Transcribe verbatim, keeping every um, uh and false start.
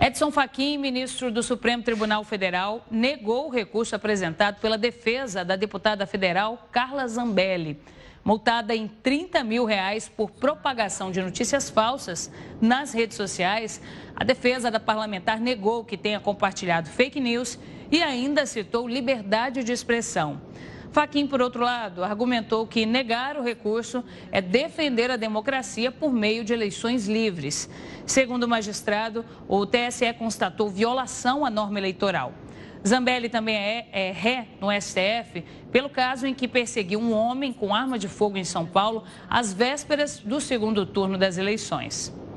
Edson Fachin, ministro do Supremo Tribunal Federal, negou o recurso apresentado pela defesa da deputada federal Carla Zambelli, multada em trinta mil reais por propagação de notícias falsas nas redes sociais. A defesa da parlamentar negou que tenha compartilhado fake news e ainda citou liberdade de expressão. Fachin, por outro lado, argumentou que negar o recurso é defender a democracia por meio de eleições livres. Segundo o magistrado, o T S E constatou violação à norma eleitoral. Zambelli também é, é ré no S T F pelo caso em que perseguiu um homem com arma de fogo em São Paulo às vésperas do segundo turno das eleições.